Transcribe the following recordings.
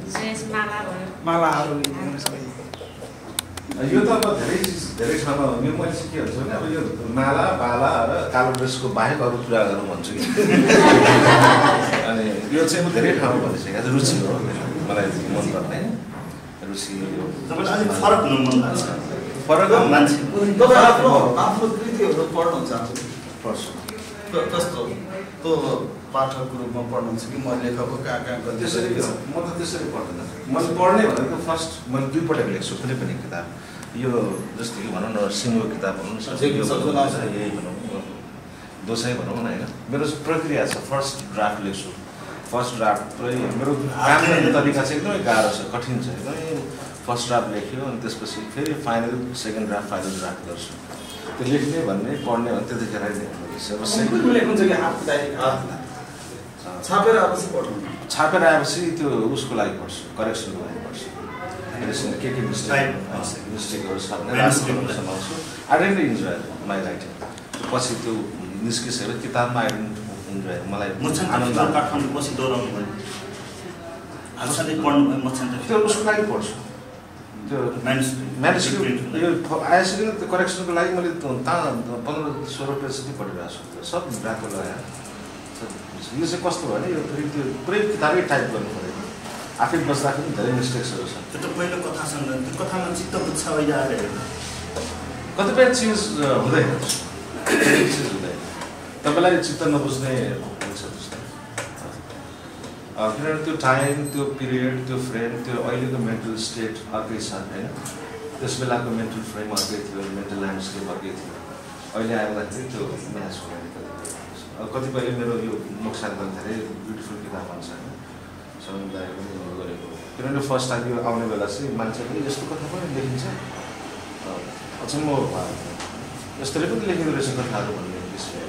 मालाहरू यो त अब धेरै ठाउँमा यो मैले चाहिँ के भन्छु भने अब यो माला बाला र कालो ड्रेसको बाहेक अरू कुरा गरौँ भन्छु कि अनि यो चाहिँ म धेरै ठाउँमा भनिसकेको छु रुचि हो मलाई मनपर्ने रुचि यो अलिक फरक हुन मन लाग्छ फरक मान्छे आफ्नो कृतिहरू पढ्नुहुन्छ पढ्छु कस्तो त्यो पाठकको रूपमा पढ्नुहुन्छ कि म लेखकको कहाँ कहाँ त्यसरी म त त्यसरी पढ्दैन मैले पढ्ने भनेको फर्स्ट मैले दुईपटक लेख्छु कुनै पनि किताब यो जस्तो कि भनौँ न सिङ्गो किताब भनौँ यही भनौँ दोषै भनौँ न होइन मेरो प्रक्रिया छ फर्स्ट ड्राफ्ट लेख्छु फर्स्ट ड्राफ्ट पुरै मेरो काम गर्ने तरिका चाहिँ एकदमै गाह्रो छ कठिन छ एकदमै फर्स्ट ड्राफ्ट लेख्यो अनि त्यसपछि फेरि final second draft final draft गर्छु त्यो लेख्ने भन्ने पढ्ने भने त्यतिखेर छापेर आएपछि पढ्नु छापेर आएपछि त्यो उसको लागि पढ्छु करेक्सनको लागि पढ्छु के मिस्टेकहरू छ भने समाउँछु I didn't enjoy my writing पछि त्यो निस्किसकेर किताबमा आई डेन्ट इन्जोय मलाई आनन्द काठमाडौँ पछि दोहोऱ्याउनु भयो हालसालै पढ्नु भयो मच्छन्त त्यो उसको लागि पढ्छु त्यो म्यानुस्क्रिप्ट यो आइसक्यो त्यो करेक्सनको लागि मैले 15-16 पेज जति पढिरहेको छु सब रातो लगाएर यो चाहिँ कस्तो भयो भने यो फेरि त्यो पुरै किताबै टाइप गर्नु पऱ्यो आफै बस्दाखेरि धेरै मिस्टेक्सहरू छ त्यो त पहिलो कथासँग त्यो कथामा चित्त बुझ्छ अहिले आएर कतिपय चिज हुँदैन चिज हुँदैन तपाईँलाई चित्त नबुझ्ने हुन्छ त्यस्तो किनभने त्यो टाइम त्यो पिरियड त्यो फ्रेम त्यो अहिलेको मेन्टल स्टेट अर्कै छ होइन त्यस बेलाको मेन्टल फ्रेम अर्कै थियो मेन्टल ल्यान्डस्केप अर्कै थियो अहिले आउँदाखेरि त्यो म्याच हुँदैन कतिपयले मेरो यो नोक्सान धेरै ब्युटिफुल किताब भन्छ होइन समुदाय पनि गरेको किनभने फर्स्ट टाइम यो आउने बेला चाहिँ मान्छेले यस्तो कथा पनि लेखिन्छ अचम्म यस्तोले पनि लेखिँदो रहेछ कथाहरू भन्ने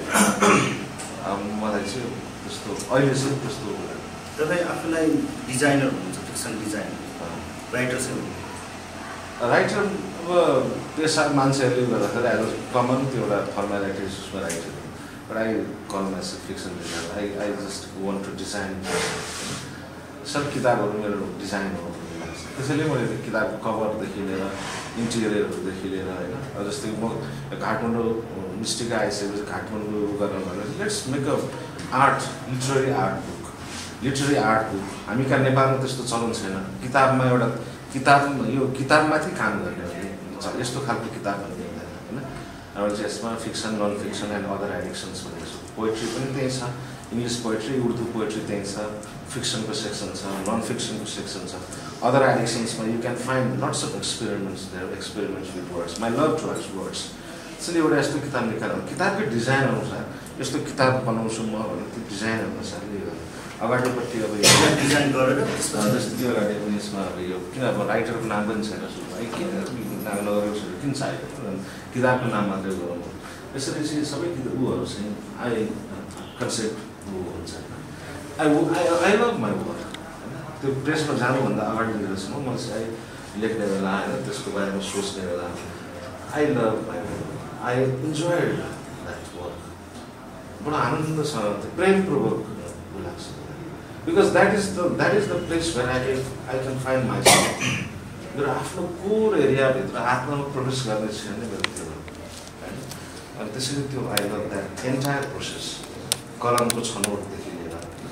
मलाई चाहिँ त्यस्तो अहिले चाहिँ त्यस्तो तपाईँ आफूलाई डिजाइनर हुनुहुन्छ फिक्सन डिजाइनर राइटर चाहिँ राइटर अब पेसा मान्छेहरूले गर्दाखेरि आज कमन त्यो एउटा फर्मालिटिज उसमा writer but I call myself fiction designer. I just want to design. सब किताबहरू मेरो डिजाइन हो त्यसैले मैले किताबको कभरदेखि लिएर इन्टिरियरहरूदेखि लिएर होइन जस्तै म काठमाडौँ मिस्टिक आइसकेपछि काठमाडौँ गर्न भने let's make a art literary art book हामी कहाँ नेपालमा त्यस्तो चलन छैन किताबमा एउटा किताब यो किताबमाथि काम गर्ने यस्तो खालको किताबहरू लेख्दैन होइन र यसमा fiction non fiction and other editions भनेको छ पोइट्री पनि त्यही छ इङ्ग्लिस पोइट्री उर्दू पोइट्री त्यही छ फिक्सनको सेक्सन छ नन फिक्सनको सेक्सन छ अदर एडिक्सन्समा you can find lots of experiments with words my love to write words त्यसैले एउटा यस्तो किताब निकाल्नु किताबकै डिजाइन अनुसार यस्तो किताब बनाउँछु म भने त्यो डिजाइन अनुसारले अगाडिपट्टि अब डिजाइन गरेर जस्तो त्यो अगाडि यसमा अब यो किन अब राइटरको नाम पनि छैन किन नाम नगरेको किन चाहियो किताबको नाम मात्रै गरौँ यसरी चाहिँ सबै ऊहरू चाहिँ कन्सेप्ट हुन्छ आई लभ माई वर्क होइन त्यो प्रेसमा जानुभन्दा अगाडि दिएरसम्म म चाहिँ लेख्ने बेला होइन त्यसको बारेमा सोच्ने बेला I love my work I enjoy that work बडो आनन्दसँग प्रेमपूर्वक लाग्छ because that is the place where I can find myself मेरो आफ्नो कोर एरियाभित्र आत्मामा प्रवेश गर्ने छैन मेरो त्यो होइन अनि त्यसरी त्यो I love that entire process कलमको छनौटदेखि लिएर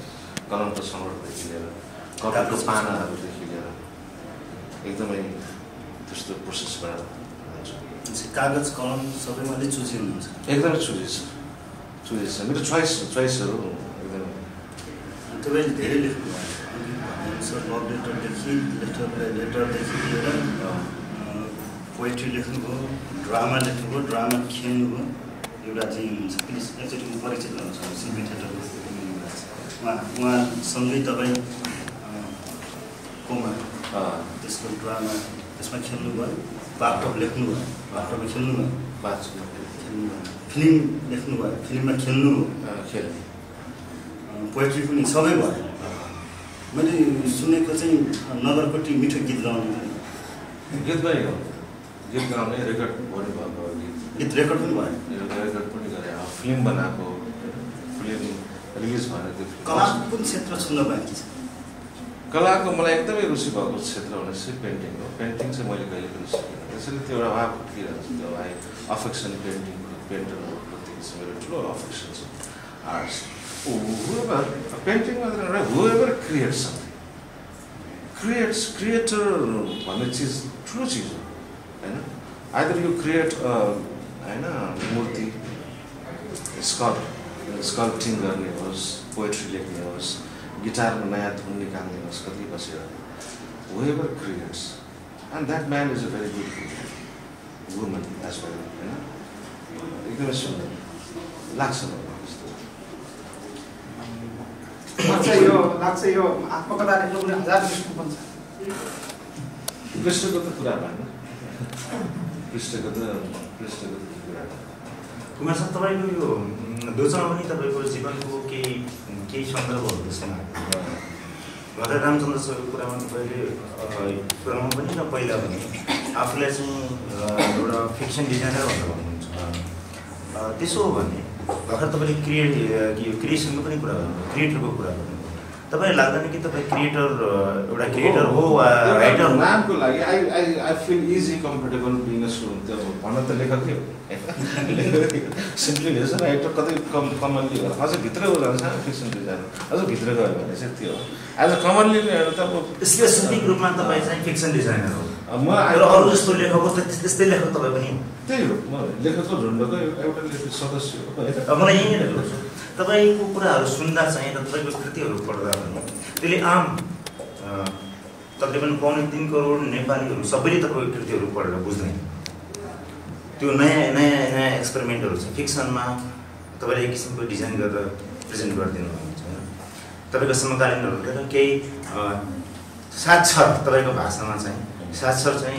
कपीको पानाहरूदेखि लिएर एकदमै त्यस्तो प्रोसेसबाट कागज कलम सबैमा चुजी हुनुहुन्छ एकदमै चुजी छ मेरो चोइसहरू एकदमै तपाईँले धेरै लेख्नुभयो लभ लेटरदेखि लेटरदेखि लिएर पोइट्री लेख्नुभयो ड्रामा लेख्नुभयो ड्रामा खेल्नुभयो एउटा चाहिँ हुन्छ प्लिज एकचोटि म परिचित गर्न चाहन्छु सिम्बी थिएटरको उहाँसँगै तपाईँ कोमा त्यसको ड्रामा त्यसमा खेल्नुभयो बाटो लेख्नुभयो बाटोमा खेल्नुभयो फिल्म लेख्नुभयो फिल्ममा खेल्नुभयो पोइट्री पनि सबै भयो मैले सुनेको चाहिँ नगरकोटी मिठो गीत गाउने गीत गाउने रेकर्ड गर्नुभएको गीत रेकर्ड पनि भयो रेकर्ड पनि गरे फिल्म बनाएको फिल्म रिलिज भएर त्यो कलाको कुन क्षेत्र छुन्न बाँकी छ कलाको मलाई एकदमै रुचि भएको क्षेत्र भने चाहिँ पेन्टिङ हो। पेन्टिङ चाहिँ मैले कहिले पनि सिकेन, त्यसैले त्यो एउटा भाव उठिरहन्छ। त्यो अफेक्सन पेन्टिङ पेन्टरको प्रति चाहिँ मेरो ठुलो अफेक्सन छ। आर्ट्स पेन्टिङ मात्र नभएर whoever creates something, क्रिएटर भन्ने चिज ठुलो चिज हो होइन। आइदर यु क्रिएट होइन मूर्ति स्कल्पटिङ गर्ने होस्, पोएट्री लेख्ने होस्, गिटारमा नयाँ धुन निकाल्ने होस्, कति बसेर whoever creates and that man is a very beautiful woman as well होइन। एकदमै सुन्दर लाग्छ मलाई त्यस्तो। लाग्छ यो आत्मकथा लेख्नु पनि 1000 लेख्नुपर्छ। पृष्ठको त कुरा भएन, पृष्ठको त कुरा कुमार सर तपाईँको यो दोचमा पनि तपाईँको जीवनको केही सन्दर्भहरू त्यसमा भरत रामचन्द्र सरको कुरामा तपाईँले कुरामा पनि र पहिला पनि आफूलाई चाहिँ एउटा फिक्सन डिजाइनर भनेर भन्नुहुन्छ। त्यसो हो भने भर्खर तपाईँले क्रिएसनको पनि कुरा गर्नुभयो, क्रिएटरको कुरा गर्नुभयो। तपाईँलाई लाग्दैन कि तपाईँ एउटा क्रिएटर हो वा राइटर हो? नामको लागि I feel easy comfortable being a त्यो भन्न त लेखकै हो सिम्पली हेर्छ राइटर कतै कमनली हो, अझ भित्र जान्छ फिक्सन डिजाइनर, अझ भित्र गयो भने चाहिँ त्यो एज अ कमनली हेर्नु त अब स्पेसिफिक रूपमा तपाईँ चाहिँ फिक्सन डिजाइनर हो। म अरू जस्तो लेखकको त त्यस्तै लेखक तपाईँ पनि हो। त्यही हो, म लेखकको झुन्डको एउटा लेखक सदस्य हो। मलाई यही नै लाग्छ तपाईँको कुराहरू सुन्दा चाहिँ र तपाईँको कृतिहरू पढ्दा पनि त्यसले आम तकरिबन 3 करोड नेपालीहरू सबैले तपाईँको कृतिहरू पढेर बुझ्दैन। त्यो नयाँ एक्सपेरिमेन्टहरू छ फिक्सनमा, तपाईँले एक किसिमको डिजाइन गरेर प्रेजेन्ट गरिदिनु हुन्छ। तपाईँको समकालीनहरू लिएर केही साक्षर तपाईँको भाषामा चाहिँ साक्षर चाहिँ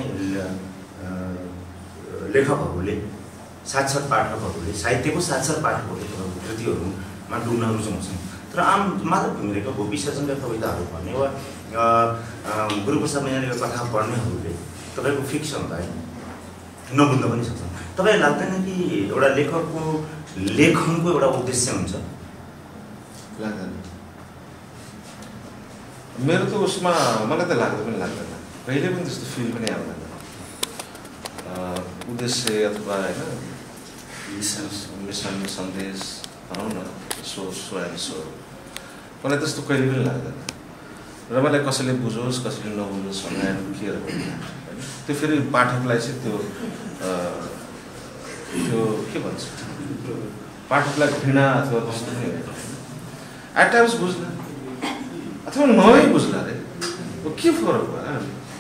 लेखकहरूले साक्षर पाठकहरूले साहित्यको साक्षर पाठकहरूले कृतिहरूमा डुब्न रुचाउँछन्। तर आम माधव घिमिरेको भूविसर्जनका कविताहरू पढ्ने वा गुरुप्रसाद मैनालीको कथा पढ्नेहरूले तपाईँको फिक्सनलाई नबुझ्न पनि सक्छन्। तपाईँलाई लाग्दैन कि एउटा लेखकको लेखनको एउटा उद्देश्य हुन्छ? लाग्दैन, मेरो त उसमा मलाई त लाग्दै पनि लाग्दैन, कहिले पनि त्यस्तो फिल पनि आउँदैन। उद्देश्य अथवा होइन मिसन सन्देश भनौँ न सो मलाई त्यस्तो कहिले पनि लाग्दैन। र मलाई कसैले बुझोस् कसैले नबुझोस् भनेर दुखिएर होइन, त्यो फेरि पाठकलाई चाहिँ त्यो के भन्छ पाठकलाई घृणा अथवा त्यस्तो पनि होइन। एट टाइम्स बुझ्न अथवा नभई बुझ्न अरे के फरक भयो?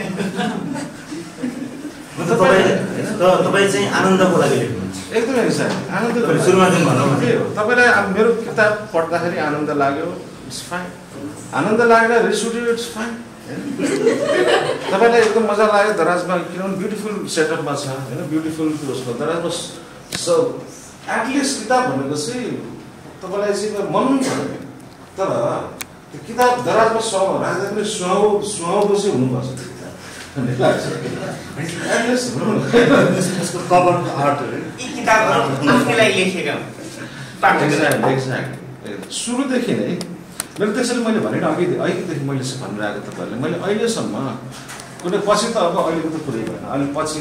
तपाईँ चाहिँ आनन्दको लागि लेख्नुहुन्छ? एकदमै आनन्दको सुरुमा जुन भनौँ त्यही हो। तपाईँलाई मेरो किताब पढ्दाखेरि आनन्द लाग्यो, इट्स फाइन। आनन्द लागेर रिस उठ्यो, इट्स फाइन। तपाईँलाई एकदम मजा लाग्यो दराजमा, किनभने ब्युटिफुल सेटअपमा छ होइन, ब्युटिफुल उसको दराजमा एटलिस्ट किताब भनेको चाहिँ तपाईँलाई चाहिँ मन पर्यो, तर त्यो किताब दराजमा राख्दा पनि सुहाउँदो हुनुपर्छ त्यो किताब भन्ने लाग्छ। एटलिस्ट कभर आर्ट यी किताबहरू आफैलाई लेखेका सुरुदेखि नै मेरो त्यसरी मैले भनेर अघिदेखि मैले भनिरहेको तपाईँहरूले मैले अहिलेसम्म कुनै पछि त अब अहिलेको त कुरै भएन, अहिले पछि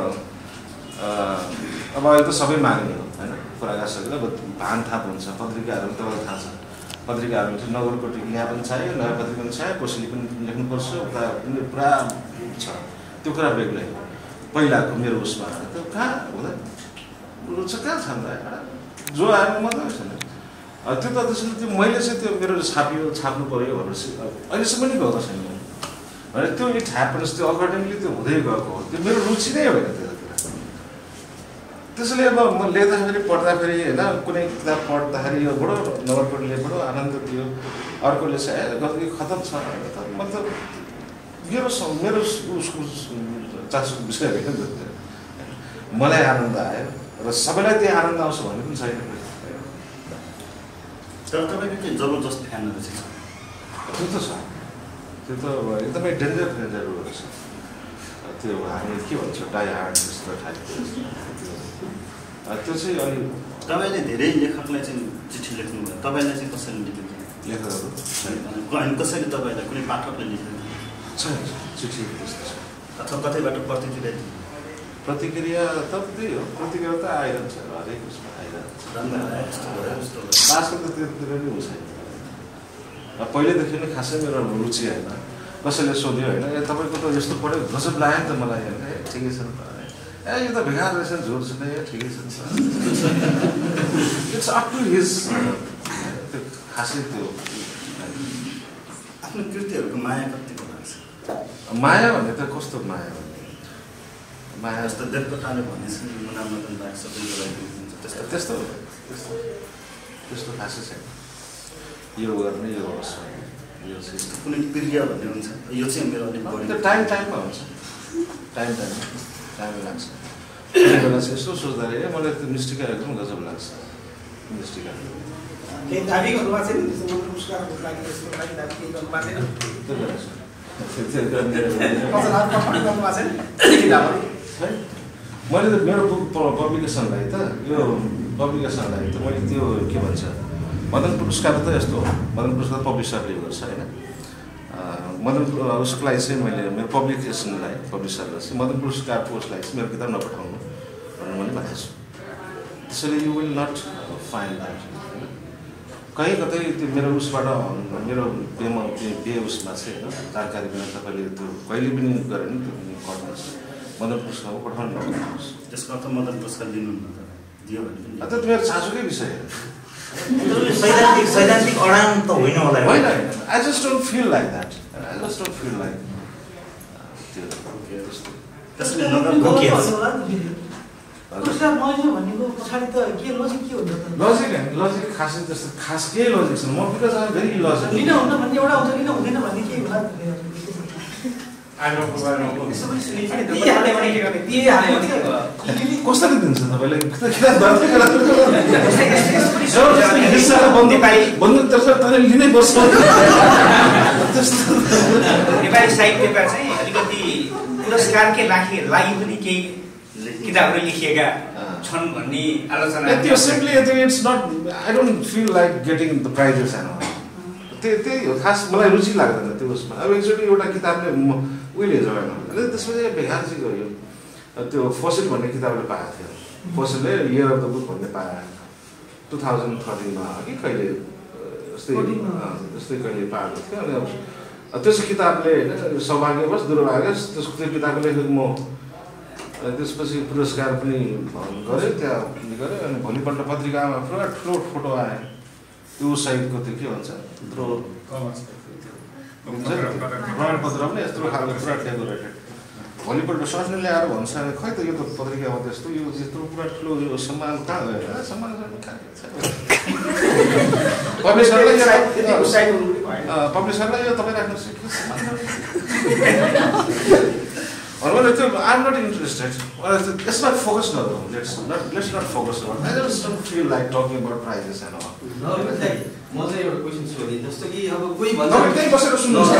अब अहिले त सबै माग्ने हो होइन, कुरा गरिसकेर अब भान थाप हुन्छ। पत्रिकाहरू तपाईँलाई थाहा छ, पत्रिकाहरू चाहिँ नगरकोटी यहाँ पनि चाहियो, नयाँ पत्रिका पनि चाहियो, कसैले पनि लेख्नुपर्छ, उता पुरा छ त्यो कुरा बेग्लै। पहिलाको मेरो उसमा त्यो कहाँ हुँदैन कहाँ छन् र जो आएको मात्रै छैन त्यो त त्यसले त्यो मैले चाहिँ त्यो मेरो छाप्नु पऱ्यो भनेर अहिलेसम्म पनि गएको छैन भने त्यो इट ह्यापन्स, त्यो अकर्डिङली त्यो हुँदै गएको हो। त्यो मेरो रुचि नै होइन त्यो कुरा। त्यसैले अब म लेख्दाखेरि पढ्दाखेरि होइन कुनै किताब पढ्दाखेरि यो बडो नगरकोटले बडो आनन्द दियो, अर्कोले चाहिँ खतम छ, मतलब मेरो उसको चासोको विषय होइन। मलाई आनन्द आयो र सबैलाई त्यही आनन्द आउँछ भन्ने पनि छैन। तर तपाईँको के जबरजस्त फ्यानहरू चाहिँ त्यो त छ, त्यो त एकदमै डेन्जर रहेछ। त्यो हामी के भन्छ डाई हार्ड जस्तो खालको त्यो चाहिँ अलि। तपाईँले धेरै लेखकलाई चाहिँ चिठी लेख्नुभयो, तपाईँलाई चाहिँ कसरी लेख्नुहुन्छ? लेखकहरू अनि कसैले तपाईँलाई कुनै पाठकले लेखेको छैन चिठी त्यस्तो छ अथवा कतैबाट प्रतिक्रिया त त्यही हो प्रतिक्रिया त आइरहन्छ हरेक उसमा आइरहन्छ आजकल त त्यतिर नै हुन्छ पहिल्यैदेखि नै खासै मेरो रुचि होइन कसैले सोध्यो होइन ए तपाईँको त यस्तो पढ्यो गजब लाग्यो नि त मलाई होइन ए ठिकै छ नि त ए यो त बेकार रहेछ नि झोर छ ए ठिकै छ नि इट्स अप टु हिज त्यो खासै त्यो आफ्नो कृतिहरूको माया कतिको लाग्छ माया भन्ने त कस्तो माया भन्ने माया जस्तो देवकोटाले भनेछ मुना मदन बाग सबैको लागि त्यस्तो त्यस्तो त्यस्तो खासै छैन यो गर्ने यो होस् यो चाहिँ कुनै प्रिय भन्ने हुन्छ यो चाहिँ मेरो अलिक बढी त्यो टाइममा हुन्छ टाइम लाग्छ त्यही बेला चाहिँ यसो सोच्दा ए मलाई त्यो मिस्टिका एकदम गजब लाग्छ मिस्टिका केही दाबी गर्नुभएको छैन त्यस्तो मन्त्र पुरस्कारको लागि त्यसको लागि दाबी केही गर्नुभएको छैन त्यो बेला मैले त मेरो पब्लिकेसनलाई त यो पब्लिकेसनलाई त मैले त्यो के भन्छ मदन पुरस्कार त यस्तो हो मदन पुरस्कार पब्लिसरले गर्छ होइन मदन उसलाई चाहिँ मैले मेरो पब्लिकेसनलाई पब्लिसरलाई चाहिँ मदन पुरस्कारको उसलाई चाहिँ मेरो किताब नपठाउनु भनेर मैले भनेको छु त्यसैले you will not find that होइन कहीँ कतै त्यो मेरो उसबाट मेरो बे उसमा चाहिँ होइन जानकारी बिना तपाईँले त्यो कहिले पनि गरेर नि त्यो गर्नुहोस् मदन पुरस्कारमा पठाउनु नगर्नुहोस् त्यसको अर्थ मदन पुरस्कार दिनुहुन्न दियो भने त मेरो चासोकै विषय सैद्धान्तिक अडान त होइन होला होइन I just don't feel like that I just don't feel like त्यो त्यसले नगर्नु पुरस्कार नलिनु भनेको पछाडि त के लजिक के हुन्छ त लजिक होइन लजिक खासै त्यस्तो खास केही लजिक छैन म बिकज आइ भेरी लजिक लिन हुन्न भन्ने एउटा हुन्छ लिन हुँदैन भन्ने के होला कसरी दिन्छ तपाईँले लिनै पर्छ नेपाली साहित्यका चाहिँ अलिकति पुरस्कारकै लागि पनि केही किताबहरू लेखिएका छन् भन्ने आलोचना त्यो simply it's not I don't feel like getting the prizes and त्यही हो खास मलाई रुचि लाग्दैन त्यो उसमा अब एकचोटि एउटा किताबले उहिले जोडेन अनि त्यसपछि बेकार चाहिँ गयो त्यो फसिल भन्ने किताबले पाएको थियो फसिलले इयर अफ द बुक भन्ने पायो 2013 मा कि कहिले यस्तै कहिले पाएको थियो अनि त्यस किताबले होइन सौभाग्यवश दुर्भाग्यवश त्यो किताबको लेखेको म त्यसपछि पुरस्कार पनि गरेँ त्यहाँ गरेँ अनि भोलिपल्ट पत्रिकामा पुरा ठुलो फोटो आयो त्यो सहितको त्यो के भन्छ यत्रो प्रमाणपत्र पनि यत्रो खालको पुरा डेकोरेटेड भोलिपल्ट सर्ने ल्याएर भन्छ खै त यो त पत्रिकामा त्यस्तो यो यत्रो पुरा ठुलो यो सम्मान कहाँ गयो सम्मान पब्लिसरलाई यो तपाईँ राख्नुहोस् Well, I'm not interested. Let's not focus on let's not focus on. I just don't feel like talking about prizes and all. No, like, म चाहिँ एउटा क्वेसन सोधेँ जस्तो कि अब कोही भन्छ त्यही बसेर सुन्नुहोस्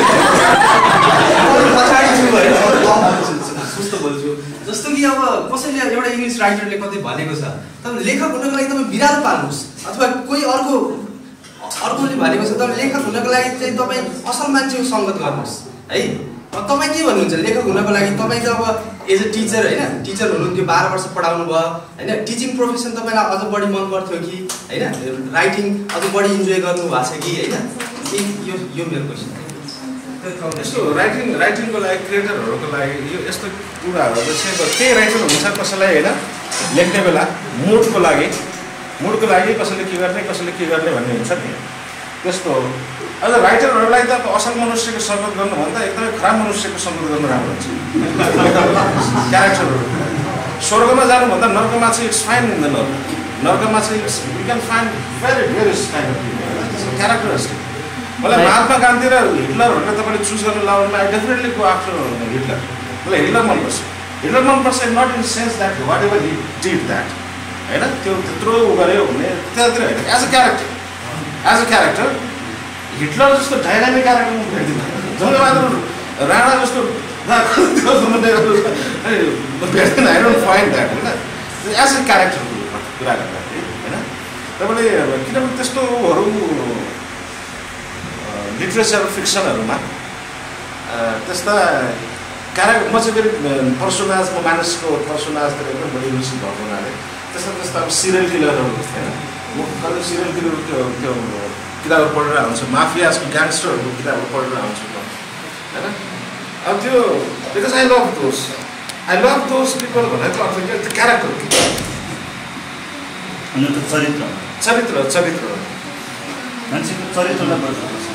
सुस्त बोल्छु जस्तो कि अब कसैले एउटा इङ्ग्लिस राइटरले कतै भनेको छ तपाईँ लेखक हुनको लागि तपाईँ बिरालो पाल्नुहोस् अथवा कोही अर्कोले भनेको छ तपाईँ लेखक हुनको लागि चाहिँ तपाईँ असल मान्छेको सङ्गत गर्नुहोस् है तपाईँ के भन्नुहुन्छ लेखक हुनको लागि तपाईँ त अब एज अ टिचर होइन टिचर हुनुहुन्थ्यो 12 वर्ष पढाउनु भयो होइन टिचिङ प्रोफेसन तपाईँलाई अझ बढी मन पर्थ्यो कि होइन राइटिङ अझ बढी इन्जोय गर्नु भएको छ कि होइन यो मेरो क्वेसन यस्तो राइटिङको लागि क्रिएटरहरूको लागि यो यस्तो कुराहरू चाहिँ त्यही राइटर हुन्छ कसैलाई होइन लेख्ने बेला मुडको लागि कसैले के गर्ने भन्ने हुन्छ नि त्यस्तो अझ राइटरहरूलाई त असल मनुष्यको सङ्गत गर्नुभन्दा एकदमै खराब मनुष्यको सङ्गत गर्नु राम्रो हुन्छ क्यारेक्टरहरू स्वर्गमा जानुभन्दा नर्कमा चाहिँ इट्स फाइन इन द नर्कमा चाहिँ you can find very various kind of characteristic मलाई महात्मा गान्धी र हिटलरहरूलाई तपाईँले चुज गर्न लाउनुमा I definitely go after Hitler मलाई हिटलर मनपर्छ not in sense that whatever he did that होइन त्यो त्यत्रो गऱ्यो भने त्यतातिर होइन एज अ क्यारेक्टर हिटलर जस्तो डाइनामिक क्यारेक्टर म भेट्दिनँ जङ्गबहादुर राणा जस्तो भेट्दिनँ आई डोन्ट फाइन्ड द्याट होइन एज अ क्यारेक्टरको कुरा गर्दाखेरि होइन तपाईँले किनभने त्यस्तोहरू लिटरेचर फिक्सनहरूमा त्यस्ता म चाहिँ फेरि पर्सोनाज म मानिसको पर्सोनाजतिर एकदम बढी रुचि भएको हुनाले त्यस्ता अब सिरियल किलरहरू होइन म कति सिरियल किलरको त्यो किताबहरू पढेर आउँछु माफियाजको ग्याङ्स्टरहरूको किताबहरू पढेर आउँछु म होइन अब त्यो because I love those people भनेको अर्थ के त्यो क्यारेक्टर अनि त चरित्र मान्छेको चरित्रलाई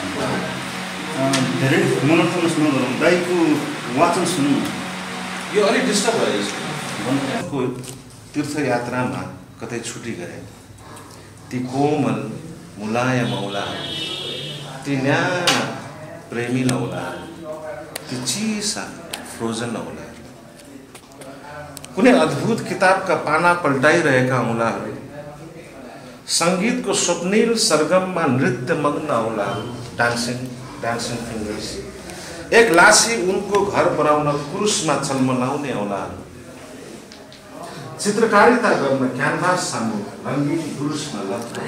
धेरै मोनोटोनस नगरौँ दाइको वाचन सुनौँ यो अलिक डिस्टर्ब भयो यसको तीर्थयात्रामा कतै छुटी गए ती कोमल मुलायम औला ती न्याना प्रेमी औला ती चिसा फ्रोजन औला कुनै अद्भुत किताबका पाना पल्टाइरहेका औलाहरू सङ्गीतको स्वप्निल सरगममा नृत्य मग्न औलाहरू डान्सिङ फिङ्गर्स एक लासी उनको घर बनाउन कुरुसमा छलमलाउने औलाहरू चित्रकारिता गर्न क्यानभास सामु रङ्गीन कुरुसमा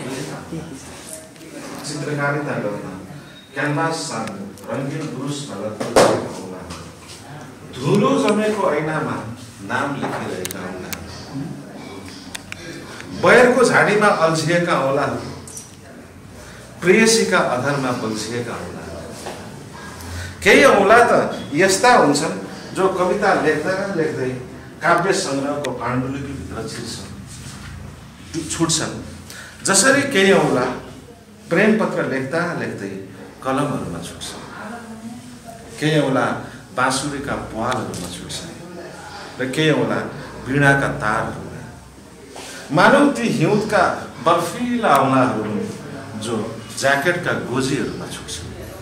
चित्रकारिता गर्न क्यानभास सामु रङ्गीन कुरुसमा औलाहरू धुलो जमेको ऐनामा नाम लेखिरहेका औलाहरू बयरको झाडीमा अल्झिएका औलाहरू प्रेयसीका अधरमा बल्झिएका औलाहरू केही औला त यस्ता हुन्छन् जो कविता लेख्दै काव्य सङ्ग्रहको पाण्डुलिपिभित्र छुट्छन् जसरी केही औला प्रेम पत्र लेख्दै कलमहरूमा छुट्छन् केही औला बाँसुरीका प्वालहरूमा छुट्छन् र केही औला वीणाका तारहरूमा मानव ती हिउँदका बर्फिला औलाहरू जो ज्याकेटका गोजीहरूमा छुट्छन्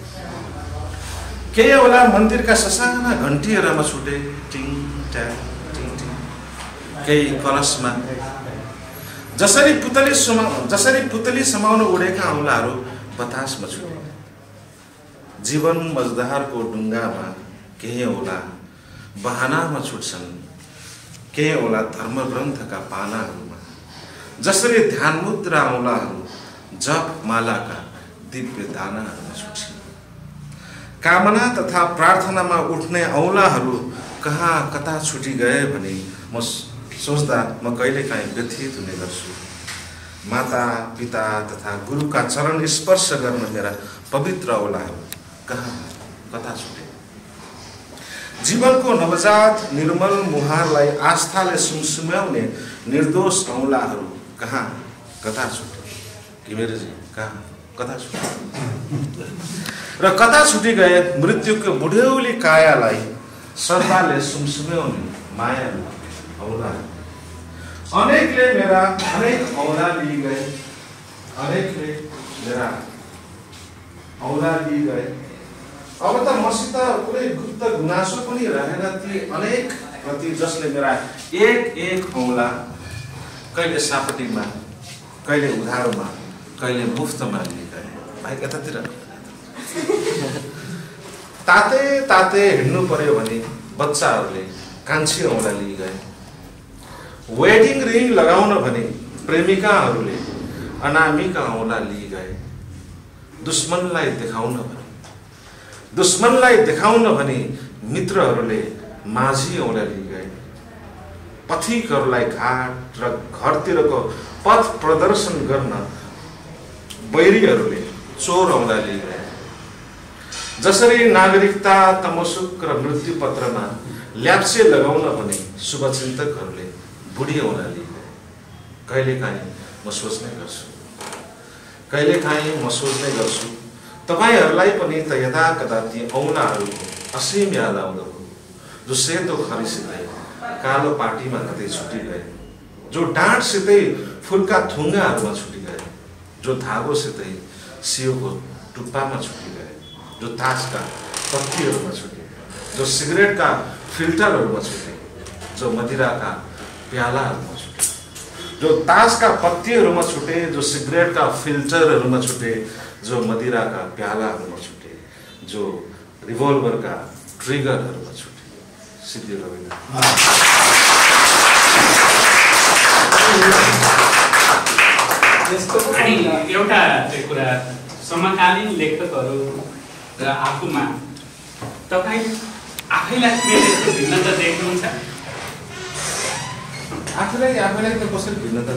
केही औला मन्दिरका ससाना घन्टीहरूमा छुटे टिङ ट्याङ टिङ टिङ केही कलशमा जसरी पुतली समाउन उडेका औलाहरू बतासमा छुटे जीवन मजदारको डुङ्गामा केही औला बहानामा छुट्छन् केही औला धर्मग्रन्थका पानाहरूमा जसरी ध्यान मुद्रा औलाहरू जप मालाका दिव्य दानाहरूमा छुट्छन् कामना तथा प्रार्थनामा उठ्ने औलाहरू कहाँ कता छुटी गए भने म सोच्दा म कहिलेकाहीँ व्यथित हुने गर्छु माता पिता तथा गुरुका चरण स्पर्श गर्न मेरा पवित्र औलाहरू कहाँ कता छुटे जीवनको नवजात निर्मल मुहारलाई आस्थाले सुमसुम्याउने निर्दोष औलाहरू कहाँ कता छुटे घिमिरेजी कहाँ कता छुटे र कता छुटी गए मृत्युको बुढ्यौली कायालाई श्रद्धाले सुमसुम्याउने माया औला अनेकले मेरा अनेक औला लिई गए अनेकले मेरा औला लिई गए अब त मसित कुनै गुप्त गुनासो पनि रहेन ती अनेक प्रति जसले मेरा एक औला कहिले सापटीमा कहिले उधारोमा कहिले मुफ्तमा लिई गए भाइ यतातिर ताते हिँड्नु पर्यो भने बच्चाहरूले कान्छी औला लिई गए वेडिङ रिङ लगाउन भने प्रेमिकाहरूले अनामिका औला लिई गए दुश्मनलाई देखाउन भने मित्रहरूले माझी औला लिई गए पथिकहरूलाई घाट र घरतिरको पथ प्रदर्शन गर्न बैरीहरूले चोर औला लिई गए जसरी नागरिकता तमसुक र मृत्यु पत्रमा ल्याप्से लगाउन भने शुभचिन्तकहरूले बुढी औला लिई गए कहिलेकाहीँ म सोच्ने गर्छु तपाईहरूलाई पनि त यता कदा ती औलाहरूको असीम याद आउँदो जो सेतो खरीसितै कालो पाटीमा कतै छुटी गए जो डाँटसितै फुलका थुङ्गाहरूमा छुटी गए जो धागोसितै सियोको टुप्पामा छुटी गए जो तासका पत्तीहरूमा छुटे जो सिगरेटका फिल्टरहरूमा छुटे जो मदिराका प्यालाहरूमा छुटे जो तासका पत्तीहरूमा छुटे जो सिगरेटका फिल्टरहरूमा छुटे जो मदिराका प्यालाहरूमा छुटे जो रिभल्भरका ट्रिगरहरूमा छुटे सिद्धि रविन्द्र एउटा कुरा समकालीन लेखकहरू र आफूमा तपाईँ आफैलाई मेरो यस्तो भिन्नता देख्नुहुन्छ? आफैलाई त कसरी भिन्नता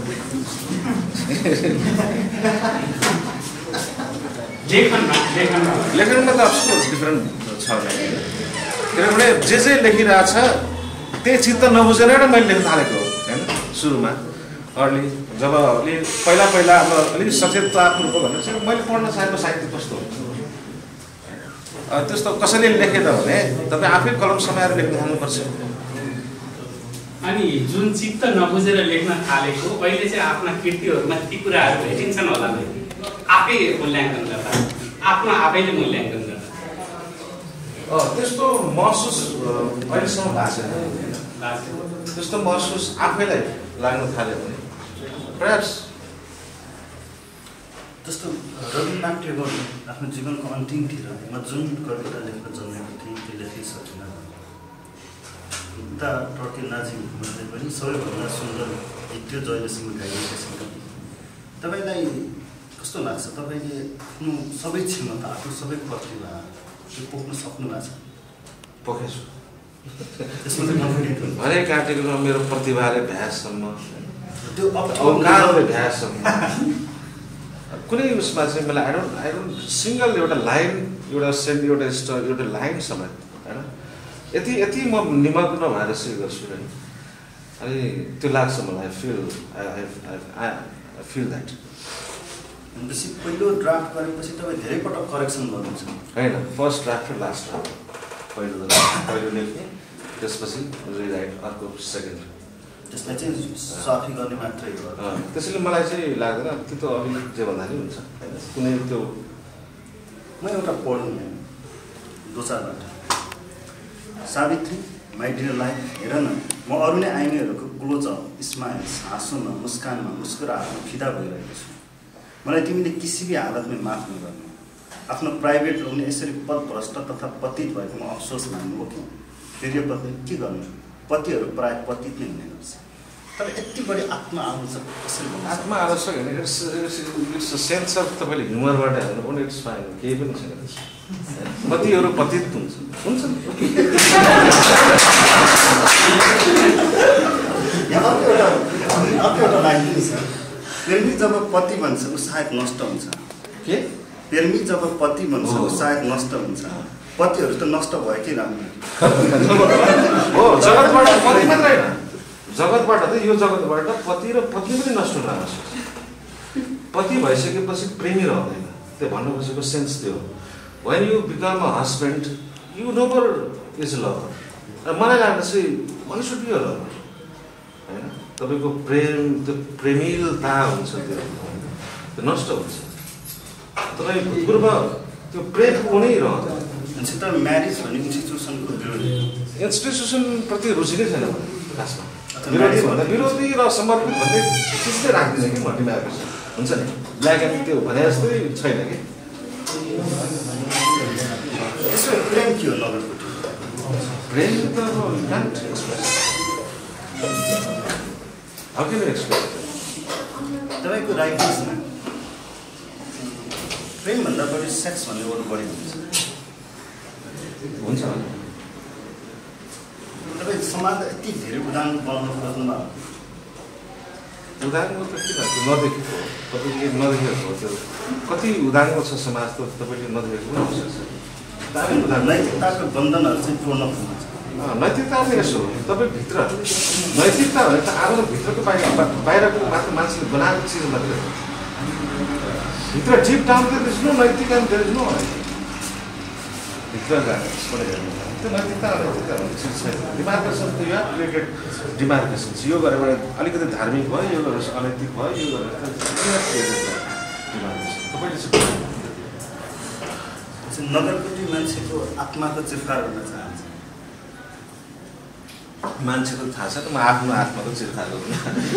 लेखनमा त अफकोर्स डिफरेन्ट छ किनभने जे लेखिरहेछ त्यही चित्त नबुझेर नै मैले लेख्न थालेको हो होइन। सुरुमा अर्ली जब पहिला अब अलिक सचेततापूर्वक भनेर चाहिँ मैले पढ्न चाहेको साहित्य कस्तो हुन्छ त्यस्तो कसैले लेखे त भने तपाईँ आफै कलम समाएर लेख्न थाल्नुपर्छ। अनि जुन चित्त नबुझेर लेख्न थालेको अहिले चाहिँ आफ्ना कृतिहरूमा ती कुराहरू भेटिन्छन् होला नि? आफै मूल्याङ्कन गर्दा आफ्नो आफैले मूल्याङ्कन गर्दा त्यस्तो महसुस अहिलेसम्म भएको छैन। त्यस्तो महसुस आफैलाई लाग्न थाल्यो भने प्रयास जस्तो रविन्द्रनाथ टेगोर आफ्नो जीवनको अन्तिमतिर म जुन कविता लेखेर जन्मेको थिएँ त्यो लेखिसकिनँ। उता टर्की नाजिमले पनि सबैभन्दा सुन्दर गीत त्यो जहिलेसम्म गाइएको छैन। तपाईँलाई कस्तो लाग्छ? तपाईँले आफ्नो सबै क्षमता आफ्नो सबै प्रतिभा त्यो पोख्न सक्नु भएको छ? पोखेछु। त्यसमा चाहिँ कन्फिडेन्ट हुन्छ हरेक आर्टिकलमा मेरो प्रतिभाले भ्याससम्म त्यो औकारले भ्याससम्म कुनै उसमा चाहिँ मलाई आई डोन्ट सिङ्गल एउटा लाइन एउटा लाइन समेत होइन यति म निमग्न भएर चाहिँ गर्छु होइन। अनि त्यो लाग्छ मलाई आई फिल द्याट। भनेपछि पहिलो ड्राफ्ट गरेपछि तपाईँ धेरै पटक करेक्सन गर्नुहुन्छ? होइन, फर्स्ट ड्राफ्ट र लास्ट ड्राफ्ट पहिलो लेख्ने त्यसपछि रिराइट अर्को सेकेन्ड त्यसलाई चाहिँ साफी गर्ने मात्रै हो। त्यसैले मलाई चाहिँ लाग्दैन त्यो त अघि जे भन्दा नि हुन्छ होइन। कुनै त्यो म एउटा पढौँ दो चारबाट। सावित्री माई डियर लाइफ, हेर न म अरू नै आइनेहरूको क्लोज अप स्माइल्स हाँसोमा मुस्कानमा मुस्कुराहटमा फिदा भइरहेको छु। मलाई तिमीले किसी भी हालतमा माफ नगर्नु। आफ्नो प्राइभेट लोग्ने यसरी पदभ्रष्ट तथा पतित भएकोमा अफसोस मान्नु हो कि फेरि पत्नी के गर्नु? पतिहरू प्रायः पतित नै हुने गर्छ। तर यति बढी आत्मआलोचक कसरी आत्मआलोचक होइन, इट्स सेन्स अफ तपाईँले ह्युमरबाट हेर्नु पनि इट्स फाइन, केही पनि छैन। पतिहरू पतित हुन्छ एउटा लाइन पनि छ। प्रेमी जब पति भन्छ ऊ सायद नष्ट हुन्छ। के प्रेमी जब पति भन्छ ऊ सायद नष्ट हुन्छ। पतिहरू त नष्ट भएकै राम्रो हो। जगतबाट पति मात्रै होइन, जगतबाट त यो जगतबाट पति र पत्नी पनि नष्ट हुन आवश्यक। पति भइसकेपछि प्रेमी रहँदैन, त्यो भन्नु खोजेको सेन्स त्यो हो। When you become a husband, you never is a lover. मलाई लाग्दा चाहिँ one should be a lover होइन। तपाईँको प्रेम त्यो प्रेमिलता हुन्छ त्यो नष्ट हुन्छ। तपाईँ भूतपूर्व त्यो प्रेम कुनै रहँदैन। तर म्यारिज भन्ने इन्स्टिट्युसनको विरोधी, इन्स्टिट्युसनप्रति रुचि नै छैन खासमा। विरोधी भन्दा विरोधी र समर्पित भन्ने चिज चाहिँ राख्दिनँ कि म डिमार्केसन हुन्छ नि, ब्ल्याक एन्ड त्यो भने जस्तै छैन कि। यसो प्रेम के हो नगरकोटी? प्रेम त can't express. How can you express? तपाईँको राइटिङ्समा प्रेमभन्दा बढी सेक्स भन्ने वर्ड बढी हुन्छ। तपाईँ समाजलाई यति धेरै उदाहरण बनाउनु खोज्नुभयो। उदाहरण त किन नदेखेको हो, तपाईँले नदेखेको हो। त्यो कति उदाहरण छ समाज त तपाईँले नदेखेको पनि आवश्यक छ। नैतिकताको बन्धनहरू चाहिँ पूर्ण हुनुहुन्छ। नैतिकता पनि यसो हो, तपाईँ भित्र नैतिकता भने त आफ्नो भित्रको बाहिरको मात्र मान्छेले बनाएको चिज मात्रै हो। भित्र deep down there is no नैतिक एन्ड देयर इज नो अनैतिक। भित्र गएर त्यो नैतिकता अनैतिकता भन्ने चिज छैन। डिमार्केसन त यो क्रिएटेड डिमार्केसन यो गरेर अलिकति धार्मिक भयो, यो गरेर अनैतिक भयो, यो गरेर डिमार्केसन। तपाईँले नगरकोटी मान्छेको आत्माको चिरफार गर्न चाहन्छ। मान्छेको थाहा छ त, म आफ्नो आत्माको चिरफार गर्नु।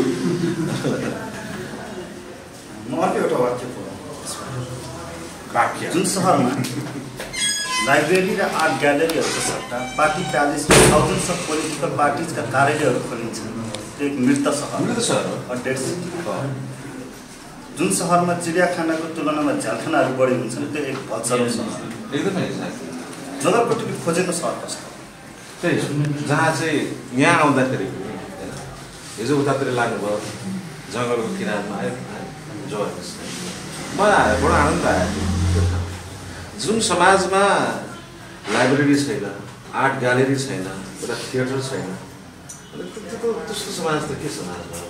म अर्को एउटा वाक्य पढौँ। वाक्य जुन सहरमा लाइब्रेरी र आर्ट ग्यालरीहरूको सट्टा party palace thousands of political पार्टिजका कार्यालयहरू खोलिन्छन्, त्यो एक मृत सहर हो, डेड सिटी। जुन सहरमा चिडियाखानाको तुलनामा झ्यालखानाहरू बढी हुन्छन्, त्यो एक भत्सरो सहर। एकदमै एक्ज्याक्टली नगरपट्टि खोजेको सहर कस्तो त्यही जहाँ चाहिँ यहाँ आउँदाखेरि पनि होइन हिजो उतातिर लाग्नुभयो जङ्गलको किनारमा आयो जोर्स मलाई आयो बडो आनन्द आयो त्यो ठाउँ जुन समाजमा लाइब्रेरी छैन आर्ट ग्यालेरी छैन एउटा थिएटर छैन त्यस्तो समाज त के समाज भयो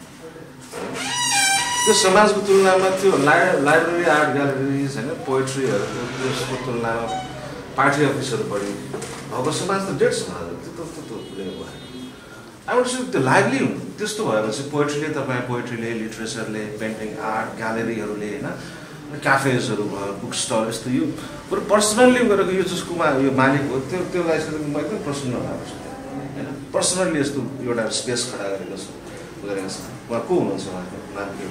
त्यो समाजको तुलनामा त्यो लाइब्रेरी आर्ट ग्यालेरिज होइन पोइट्रीहरू त्यसको तुलनामा पार्टी अफिसहरू बढी भएको समाज त डेढ समाज हो त्यो भयो अब त्यो लाइभली त्यस्तो भयो भने चाहिँ पोइट्रीले तपाईँ पोइट्रीले लिटरेचरले पेन्टिङ आर्ट ग्यालेरीहरूले होइन क्याफेजहरू भयो बुक स्टल यस्तो यो बरु पर्सनल्ली गरेको यो जसकोमा यो मालिक हो त्यसलाई चाहिँ म एकदम प्रसन्न भएको छु होइन पर्सनल्ली यस्तो एउटा स्पेस खडा गरेको छु गरेको छ उहाँ को हुनुहुन्छ उहाँको नाम के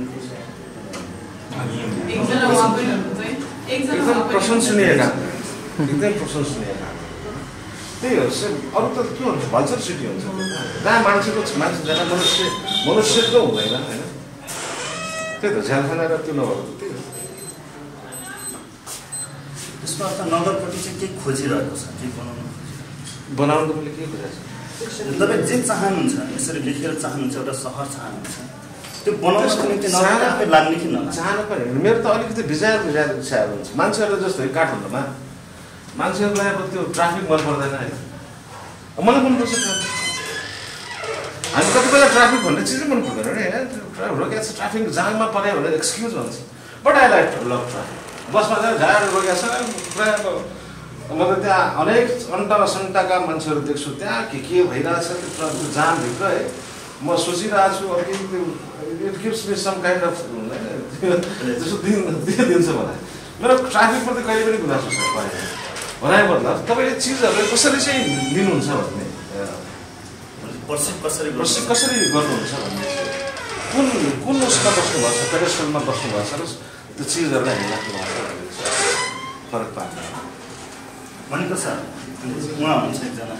एकदम प्रशंसनीय काम एकदम प्रशंसनीय काम त्यही हो अरू त के हुन्छ भल्चर सिटी हुन्छ जहाँ मान्छे जहाँ मनुष्यको हुँदैन होइन त्यही त झ्यालखाना र त्यो नभएको त्यही हो त्यसको अर्थ नगरपट्टि चाहिँ के खोजिरहेको छ के बनाउनु मैले के खोजेको छु तपाईँ जे चाहनुहुन्छ यसरी लेखेर चाहनुहुन्छ एउटा सहर चाहनुहुन्छ त्यो बनाउनको निम्ति नगरपालिका लाग्ने कि नलाग्ने चाहनु पर्यो मेरो त अलिकति बिजाएर इच्छाहरू हुन्छ मान्छेहरू जस्तो काठमाडौँमा मान्छेहरूलाई अब त्यो ट्राफिक मन पर्दैन होइन मलाई मनपर्छ ट्राफिक हामी कति बेला ट्राफिक भन्ने चिजै मन पर्दैन रोकेको छ ट्राफिक जाममा पऱ्यो भने एक्सक्युज भन्छ but I like love traffic बसमा चाहिँ झाडहरू रोकेको छ प्रायः म त त्यहाँ अनेक अन्टा सन्टाका मान्छेहरू देख्छु त्यहाँ के भइरहेछ त्यो जामभित्र है म सोचिरहेको छु अब it gives me some kind of जस्तो दिन्छ मलाई मेरो ट्राफिकप्रति कहिले पनि गुनासो छ भनाइ मतलब तपाईँले चिजहरूलाई कसरी चाहिँ लिनुहुन्छ भन्ने कसरी गर्नुहुन्छ भन्ने कुन उसमा बस्नुभएको छ पेडेस्टलमा बस्नुभएको छ र त्यो चिजहरूलाई हामी राख्नु भएको छ फरक पार्छ भनेको छ उहाँ हुन्छ एकजना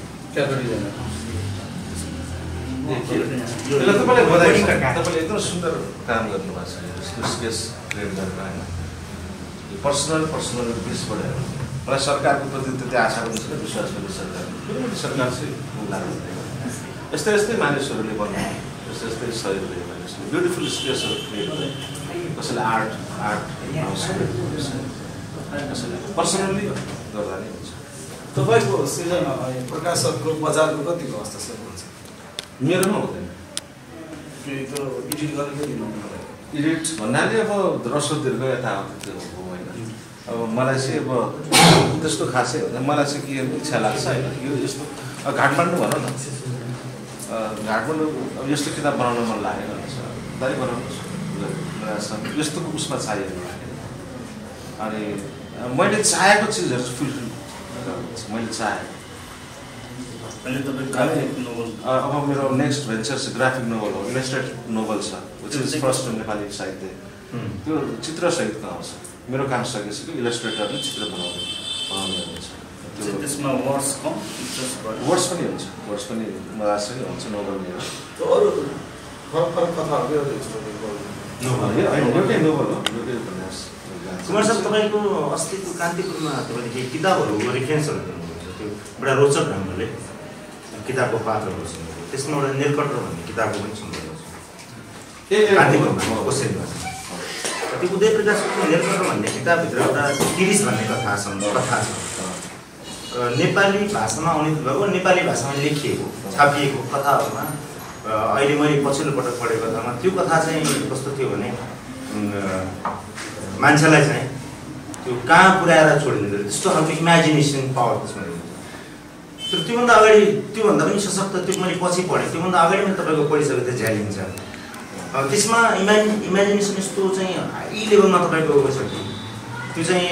तपाईँले बधाई तपाईँले एकदम सुन्दर काम गर्नुभएको छ यस्तो स्पेस क्रिएट गरेर होइन पर्सनल बिचबाट मलाई सरकारको प्रति त्यति आशा पनि छैन विश्वास पनि सरकार सरकार चाहिँ लाग्दैन यस्तै मानिसहरूले बनाउनु यस्तै सहयोगले मानिसहरूले ब्युटिफुल स्पेसहरू क्रिएट गरे कसैले आर्ट हाउस कसैले पर्सनल्ली गर्दा नै हुन्छ तपाईँको सृजना प्रकाशकको बजारको कतिको हस्तक्षेप हुन्छ मेरोमा हुँदैन त्यो एडिट गरेको दिनु एडिट भन्नाले अब रसो दीर्घ यताउति त्यो हो होइन अब मलाई चाहिँ अब त्यस्तो खासै होइन मलाई चाहिँ के इच्छा लाग्छ होइन यो यस्तो काठमाडौँ भनौँ न काठमाडौँ अब यस्तो किताब बनाउन मन लागेको रहेछ दाइ बनाउनुहोस् यस्तो उसमा चाहिएको अनि मैले चाहेको चिजहरू फुलफिल मैले चाहेँ अब मेरो नेक्स्ट भेन्चर चाहिँ ग्राफिक नोभल हो इलस्ट्रेट नोभल छ विच इज फर्स्ट नेपाली साहित्य त्यो चित्रसहितको आउँछ मेरो काम सकेपछि इलस्ट्रेटरले चित्र बनाउने हुन्छ त्यसमा वर्ड्स पनि हुन्छ वर्ड्स पनि मजासँग हुन्छ नोभल मेरो अरू फरक कथाहरू एउटै नोभल हो एउटै उपन्यास कुमार साहब तपाईँको अस्तिको कान्तिपुरमा तपाईँले केही किताबहरू रेफरेन्सहरू दिनुहुन्छ त्यो एउटा रोचक ढङ्गले किताबको पात्रहरूसँग त्यसमा एउटा नेलकटर भन्ने किताबको पनि सुन्दैछु कान्तिपुरमा कोसेलीमा त्यो उदय प्रकाशको नेलकटर भन्ने किताबभित्र एउटा तिरिस भन्ने कथा छ नेपाली भाषामा अनुदित भएको नेपाली भाषामा लेखिएको छापिएको कथाहरूमा अहिले मैले पछिल्लो पटक पढेको कथामा त्यो कथा चाहिँ कस्तो थियो भने मान्छेलाई चाहिँ त्यो कहाँ पुर्याएर छोडिदिन्छ त्यस्तो खालको इमेजिनेसन पावर त्यसमा तर त्योभन्दा अगाडि त्योभन्दा पनि सशक्त त्यो मैले पछि पढेँ त्योभन्दा अगाडि मैले तपाईँको पढिसकेको थिएँ झ्यालिन्छ त्यसमा इमेजिनेसन यस्तो चाहिँ हाई लेभलमा तपाईँको छ कि त्यो चाहिँ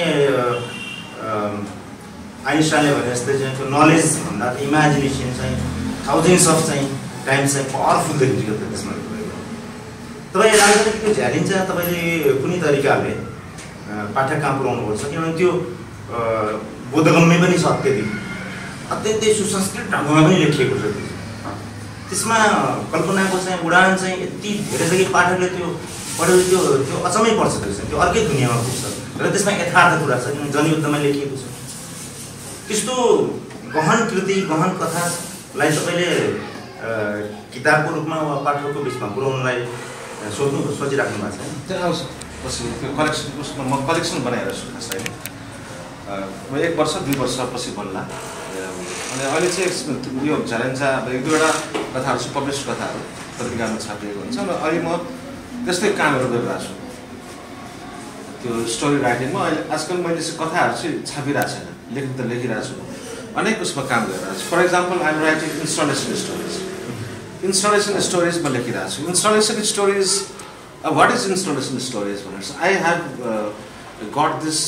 आइन्स्टाइनले भने जस्तै चाहिँ त्यो नलेज भन्दा इमेजिनेसन चाहिँ थाउजन्ड्स अफ चाहिँ टाइम्स चाहिँ पावरफुल देखिन्छ त्यसमा तपाईँले लाग्दैन कि त्यो झ्यालिन्छ तपाईँले कुनै तरिकाले पाठ्यक्रम पुऱ्याउनुपर्छ किनभने त्यो बोधगम्य पनि छ अत्यन्तै सुसंस्कृत ढङ्गमा पनि लेखिएको छ त्यसमा कल्पनाको चाहिँ उडान चाहिँ यति धेरै छ कि पाठकले त्यो पढेर त्यो अचम्मै पर्छ त्यो अर्कै दुनियाँमा पुग्छ र त्यसमा यथार्थ कुरा छ, किन जनयुद्धमा लेखिएको छ। त्यस्तो गहन कृति, गहन कथालाई तपाईँले किताबको रूपमा वा पाठकको बिचमा पुर्याउनलाई सोचिराख्नु भएको छैन? त्यो आउँछ पछि, त्यो कलेक्सन उसमा म कलेक्सन बनाएर छु खास अहिले। अब 1 वर्ष 2 वर्षपछि बन्ला। अनि अहिले चाहिँ यो झ्यालेन्चा 1-2वटा कथाहरू चाहिँ पब्लिस कथाहरू पत्रिकामा छापिएको हुन्छ र अहिले म त्यस्तै कामहरू गरिरहेको छु। त्यो स्टोरी राइटिङमा अहिले आजकल मैले चाहिँ कथाहरू चाहिँ छापिरहेको छैन, लेखिरहेको छु। अनेक उसमा काम गरिरहेको छु। For example I am writing installation stories. Installation स्टोरिजमा लेखिरहेको छु। Installation stories, what is installation stories भनेर I have got this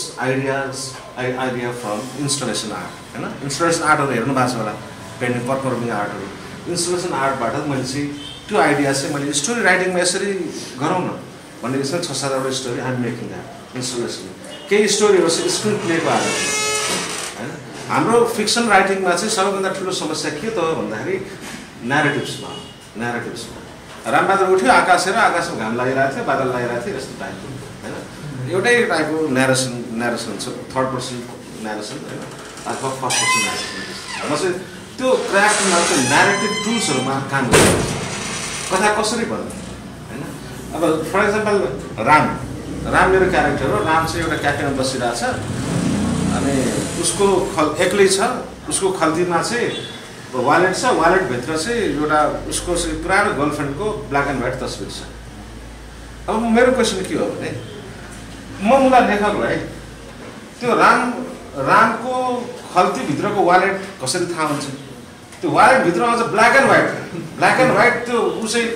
idea from installation art होइन। इन्स्टलेसन आर्टहरू हेर्नु भएको छ होला, पेन्टिङ पर्फर्मिङ आर्टहरू। इन्स्टलेसन आर्टबाट मैले चाहिँ त्यो आइडिया चाहिँ मैले स्टोरी राइटिङमा यसरी गरौँ न भन्ने यसमा 6-7वटा story I'm making that installation. केही स्टोरीहरू चाहिँ स्क्रिन प्लेको आधारमा होइन। हाम्रो फिक्सन राइटिङमा चाहिँ सबैभन्दा ठुलो समस्या के त भन्दाखेरि न्यारेटिभ्समा रामबहादुर उठ्यो, आकाश हेर, आकाशमा घाम लागिरहेको थियो, बादल लागिरहेको थियो, यस्तो टाइपको होइन। एउटै टाइपको न्यारेसन छ, थर्ड पर्सन न्यारेसन होइन, अथवा फर्स्ट पर्सन न्यारेसन। म चाहिँ त्यो क्राफ्टमा चाहिँ न्यारेटिभ टुल्सहरूमा काम गरिरहेको छु। कथा कसरी भन्नु होइन। अब फर इक्जाम्पल राम मेरो क्यारेक्टर हो। राम चाहिँ एउटा क्याफेमा बसिरहेको छ अनि उसको एक्लै छ। उसको खल्तीमा चाहिँ वालेट छ, वालेटभित्र चाहिँ एउटा उसको चाहिँ पुरानो गर्लफ्रेन्डको ब्ल्याक एन्ड व्हाइट तस्बिर छ। अब मेरो क्वेसन के हो भने म मुला लेखकलाई त्यो रामको खल्तीभित्रको वालेट कसरी थाहा हुन्छ? त्यो वालेटभित्र अझ ब्ल्याक एन्ड व्हाइट त्यो ऊ चाहिँ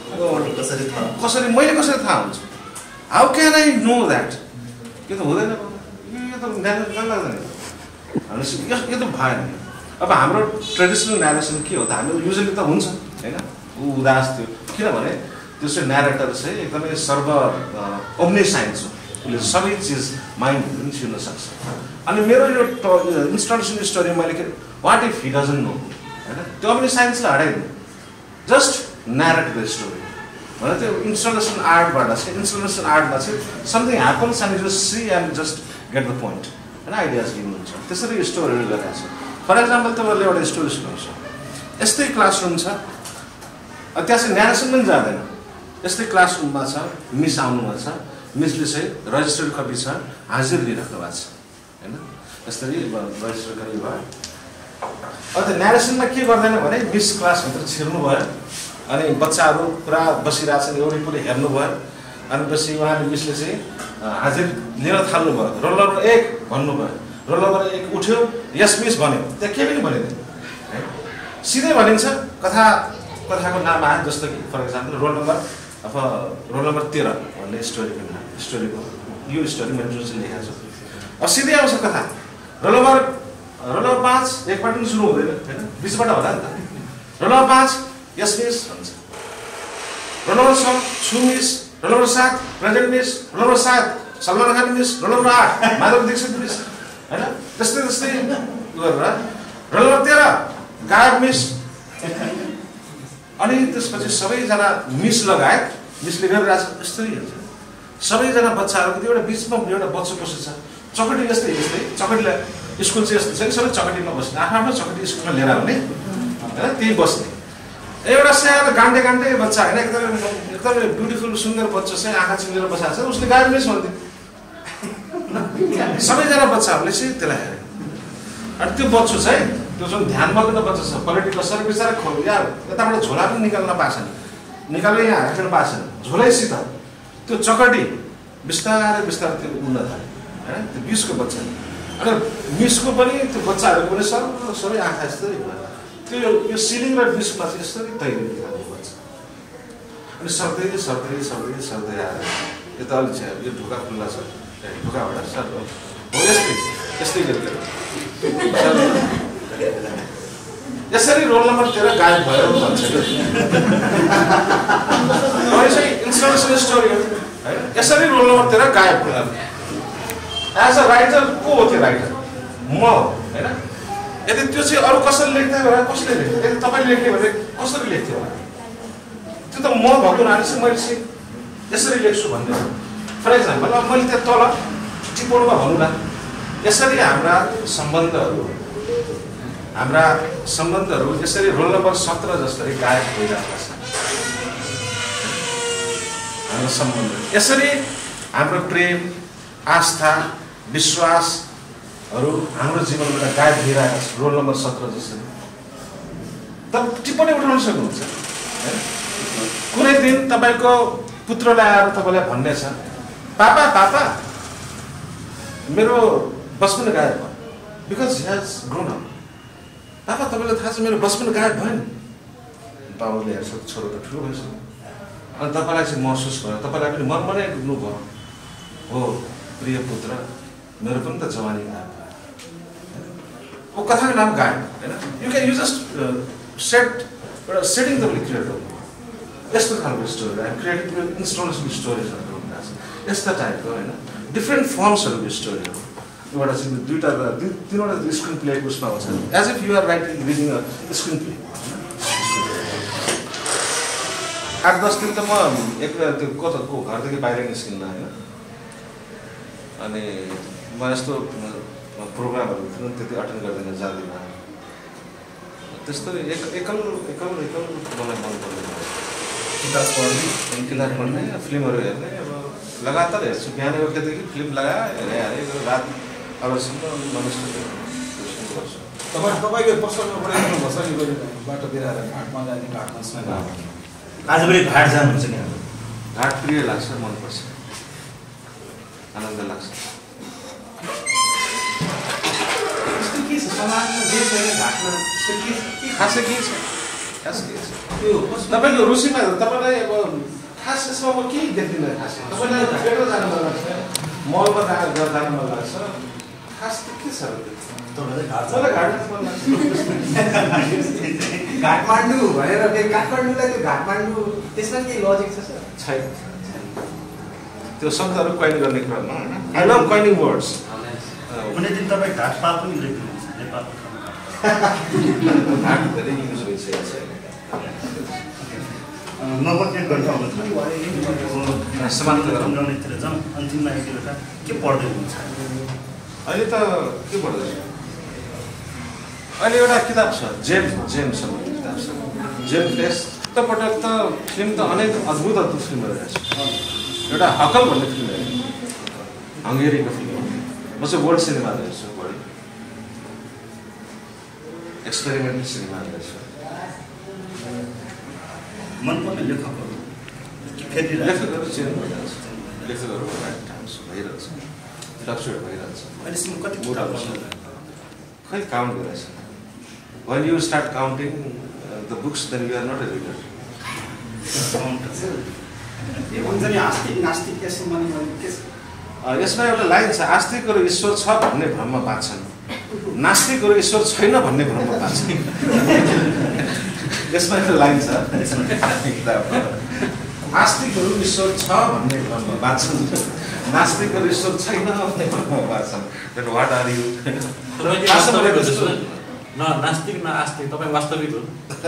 कसरी मैले कसरी थाहा हुन्छ? How can I know that? यो त हुँदैन, यो त न्यारेसन लाग्दैन भनेपछि यो त भएन। अब हाम्रो ट्रेडिसनल न्यारेसन के हो त? हाम्रो युजली त हुन्छ होइन, ऊ उदास थियो किनभने त्यो चाहिँ न्यारेटर चाहिँ एकदमै ओम्निसाइन्स हो, उसले सबै चिज माइन्ड पनि छिर्न सक्छ। अनि मेरो यो इन्स्टलेसन स्टोरी मैले के what if he doesn't know होइन, त्यो ओम्निसाइन्सलाई हटाइदिनु, जस्ट न्यारेट द स्टोरी भने त्यो इन्स्टलेसन आर्टमा चाहिँ something happens and just see and just get the point होइन, आइडियाज दिनुहुन्छ। त्यसरी स्टोरीहरू गरिरहेको छ। फर इक्जाम्पल तपाईँले एउटा स्टोरी सुनाउँछ, यस्तै क्लासरुम छ, त्यहाँ चाहिँ न्यारेसन पनि जाँदैन। यस्तै क्लासरुममा छ, मिस आउनुभएको छ, मिसले चाहिँ रजिस्टर कपी छ, हाजिर लिइराख्नु भएको छ होइन। यसरी रजिस्टर कपी भयो। अन्त न्यारेसनमा के गर्दैन भने मिस क्लासभित्र छिर्नु भयो अनि बच्चाहरू पुरा बसिरहेछन्, वरिपरि हेर्नुभयो। अनि पछि उहाँले मिसले चाहिँ हाजिर लिन थाल्नुभयो, रोल नम्बर 1 भन्नुभयो। रोल नम्बर 1 उठ्यो, यस मिस भन्यो, त्यहाँ केही पनि भनेन है, सिधै भनिन्छ। कथाको नाम आयो, जस्तो कि फर इक्जाम्पल रोल नम्बर 13 भन्ने स्टोरीको यो स्टोरी मैले जुन चाहिँ लेखेको छु। अब सिधै आउँछ कथा, रोल नम्बर 5 एकबाट पनि सुरु हुँदैन होइन, बिचबाट होला नि त। रोल नम्बर 5 यस मिस भन्छ, रोल नम्बर 6 छु miss, roll number 7 present miss, roll number 7 Salman Khan miss, roll number 8 Madhav Dixit miss होइन। त्यस्तै गरेर रोल नम्बर 13 गायब मिस। अनि त्यसपछि सबैजना मिस लगायत मिसले गरिरहेछ, यस्तै हुन्छ। सबैजना बच्चाहरूको एउटा बिचमा एउटा बच्चा बसेको छ, चकटी यस्तै चकटीलाई स्कुल चाहिँ यस्तो छ कि सबै चकटीमा बस्ने, आफ्नो चकटी स्कुलमा लिएर आउने होइन, त्यही बस्ने। एउटा सानो गान्डे बच्चा होइन, एकदमै ब्युटिफुल सुन्दर बच्चा चाहिँ आँखा चिनेर बसाएको छ, उसले गायब मिस भन्थ्यो। सबैजना बच्चाहरूले चाहिँ त्यसलाई हेरे। अनि त्यो बच्चो चाहिँ त्यो जुन ध्यान मग्न बच्चा छ, पोलिटिकल सर बिचरा यार यताबाट झोला पनि निकाल्न पाएको छैन, निकालेर यहाँ राख्न पाएको छैन, झोलैसित त्यो चकटी बिस्तारै त्यो उड्न थाल्यो होइन, त्यो मिसको बच्चा। अनि मिसको पनि त्यो बच्चाहरूको पनि सबै आँखा यस्तै भयो, त्यो यो सिलिङ र मिसमा चाहिँ यसरी तैरिनु थाल्नु पर्छ। अनि सर्दै आएर यो त अलिक यो ढुका खुल्ला छ, ढुकाबाट सर हो यस्तै गरेर यसरी रोल नम्बर 13 गायब भयो भन्छ। इन्स्टलेसन स्टोरी हो होइन, यसरी रोल नम्बर 13 गायब भयो। एज अ राइटर को हो त्यो राइटर? म होइन। यदि त्यो चाहिँ अरू कसैले लेख्दै होला, कसले लेख्थ्यो? यदि तपाईँले लेख्यो भने कसरी लेख्थ्यो होला? त्यो त म भएको हुनाले चाहिँ मैले चाहिँ यसरी लेख्छु भन्ने। फर इक्जाम्पल अब मैले त्यहाँ तल टिप्पणीमा भनौँ न, यसरी हाम्रा सम्बन्धहरू यसरी रोल नम्बर 17 जसरी गायब भइरहेका छन्। हाम्रो सम्बन्ध यसरी हाम्रो प्रेम, आस्था, विश्वासहरू हाम्रो जीवनबाट गायब भइरहेका छन् रोल नम्बर 17 जसरी। तब टिप्पणी उठाउन सक्नुहुन्छ। कुनै दिन तपाईँको पुत्रले आएर तपाईँलाई भन्ने छ, पापा पापा मेरो बचपन गायब भयो, because he has grown up. पापा तपाईँलाई थाहा छ मेरो बचपन गायब भयो नि। बाबुले हेर्छ छोरो त ठुलो भइसक्यो। अनि तपाईँलाई चाहिँ महसुस भयो, तपाईँलाई पनि मनै डुब्नुभयो, हो प्रिय पुत्र मेरो पनि त जवानी गायब भयो। वो कथाको नाम गायब होइन। यु जस्ट सेटिङ तपाईँले क्रिएट गर्नु। यस्तो खालको स्टोरी क्रिएटिभ इन्स्टलेसन स्टोरीजहरू हुँदैछ, यस्ता टाइपको होइन डिफ्रेन्ट फर्म्सहरूको स्टोरीहरू। एउटा चाहिँ तीनवटा स्क्रिन प्लेको उसमा आउँछ, as if you are writing reading a screenplay. 8-10 दिन त म त्यो कताको घरदेखि बाहिर निस्किन्न होइन। अनि म यस्तो प्रोग्रामहरू त्यति अटेन्ड गर्दैन, जाँदिनँ। त्यस्तो एकल मलाई मन पर्दैन। किताब पढ्ने, फिल्महरू हेर्ने, अब लगातार हेर्छु। बिहान उठेदेखि फिल्म हेरेँ रात अबसम्म मनुष्य गर्छु। तपाईँको पसलमा पढाइरहनु भएको छ नि, बाटोतिर घाटमा जाने, घाटमा सुने। आजभोलि घाट जानुहुन्छ नि? घाट प्रिय लाग्छ, मनपर्छ, आनन्द लाग्छ। के छ समाजमा जे छैन घाटमा खासै के छ? त्यो तपाईँको रुचिमा तपाईँलाई अब खास यसमा म केही देख्दिनँ। खास तपाईँलाई बेटर जानु मन लाग्छ, मलमा जानु मन लाग्छ, खास के छ? तपाईँलाई घाट मन लाग्छ। काठमाडौँ भनेर काठमाडौँलाई त्यो काठमाडौँ त्यसमा केही लजिक छ सर? छैन। त्यो शब्दहरू कोइन गर्ने क्रममा आई लभ कोइनिङ वर्ड्स। कुनै दिन तपाईँ घाटपाल पनि लेख्नुहुन्छ नेपालको? घाट धेरै युज भइसकेको छ। नबक्ने गर्नु समानतिर जाउँ। अन्तिममा एक दुईवटा के पढ्दै हुनुहुन्छ? अहिले त के पढ्दैछु? अहिले एउटा किताब छ, जेमसँग किताब छ, जेम फेस। पटक त फिल्म त अनेक अद्भुत फिल्महरू हेर्छु। एउटा हकल भन्ने फिल्म हेरेँ, हङ्गेरीको फिल्म हो। म चाहिँ वर्ल्ड सिनेमा हेर्छु, बढी एक्सपेरिमेन्टल सिनेमा हेर्छु। मनपर्ने लेखकहरू लेखकहरू चेन्ज भइरहेछ, लेखकहरू भइरहेछ, फ्लक्चुएट भइरहेछ। अहिलेसम्म कति खै काउन्ट गरेछ। When you start counting the books, then you are not a reader. यसमा एउटा लाइन छ, आस्तिकहरू ईश्वर छ भन्ने भ्रममा बाँच्छन्, नास्तिकहरू ईश्वर छैन भन्ने भ्रममा बाँच्छन्। यसमा एउटा लाइन छ, आस्तिकहरू ईश्वर छ भन्ने भ्रममा बाँच्छन्, नास्तिकहरू ईश्वर छैन भन्ने भ्रममा बाँच्छन्। Then what are you? न नास्तिक न आस्तिक, तपाईँ वास्तविक हो।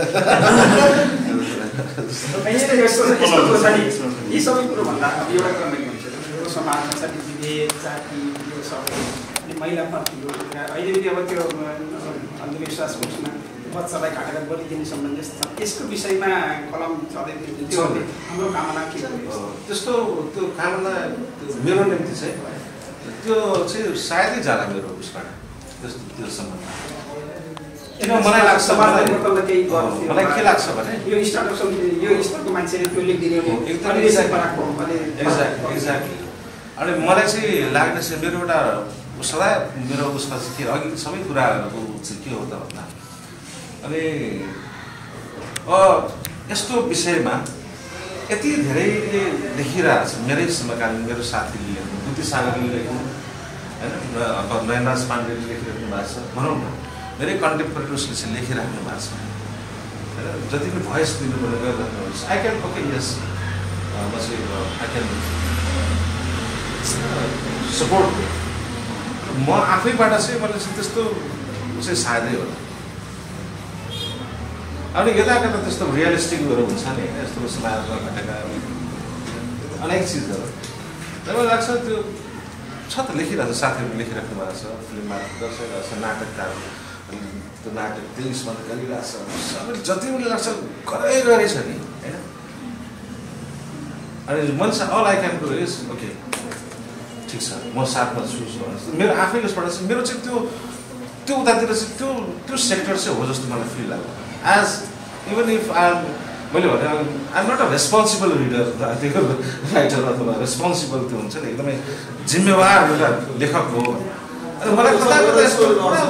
यी सबै कुरोभन्दा अब एउटा क्रमिक हुन्छ, यो समाजमा छ विभेद, जाति, यो सबै महिलाप्रतिको अहिले पनि अब त्यो अन्धविश्वासको उसमा बच्चालाई काटेर बलिदिने सम्बन्ध छ, यसको विषयमा कलम चल्दै त्यो हाम्रो कामना के हो? त्यस्तो त्यो कामना मेरो निम्ति चाहिँ त्यो चाहिँ सायदै जाला मेरो उसबाट त्यस्तो त्यो सम्बन्ध। किन मलाई लाग्छ, मलाई के लाग्छ भने यो स्तरको मान्छेले त्यो लेखिदिने एक्ज्याक्टली। अनि मलाई चाहिँ लाग्ने चाहिँ मेरो एउटा सदा मेरो उसमा चाहिँ के अघि सबै कुराहरूको चाहिँ के हो त भन्दा, अनि यस्तो विषयमा यति धेरैले लेखिरहेको छ। मेरै समकालीन मेरो साथीले बुद्धि सागरले लेख्नु होइन, नयनराज पाण्डेले लेखिराख्नु भएको छ, भनौँ न मेरै कन्टेम्पोरेरी उसले चाहिँ लेखिराख्नु भएको छ होइन। जति पनि भोइस दिनु पर्ने गरिराख्नुहोस्। आई क्यान ओके यस म चाहिँ आई क्यान सपोर्ट। म आफैबाट चाहिँ मैले चाहिँ त्यस्तो चाहिँ सायदै होला। अनि यता कता त्यस्तो रियलिस्टिकहरू हुन्छ नि, यस्तो समाजमा घटेका अनेक चिजहरू मलाई लाग्छ त्यो छ त लेखिरहेको छ, साथीहरूले लेखिराख्नु भएको छ, फिल्ममा दर्शाइरहेको छ, नाटककार त्यो नाटक देशमा गरिरहेको छ, सबैले जति पनि लाग्छ गरेछ नि होइन। अनि मैले all I can do is okay ठिक छ म साथमा छु मेरो आफैले पढाएको छ, मेरो चाहिँ त्यो उतातिर चाहिँ त्यो सेक्टर चाहिँ हो जस्तो मलाई फिल लाग्यो। एज इभन इफ मैले भने I am not a responsible reader, त्यो राइटर अथवा रेस्पोन्सिबल त्यो हुन्छ नि एकदमै जिम्मेवार एउटा लेखक हो। अनि मलाई कता कता यस्तो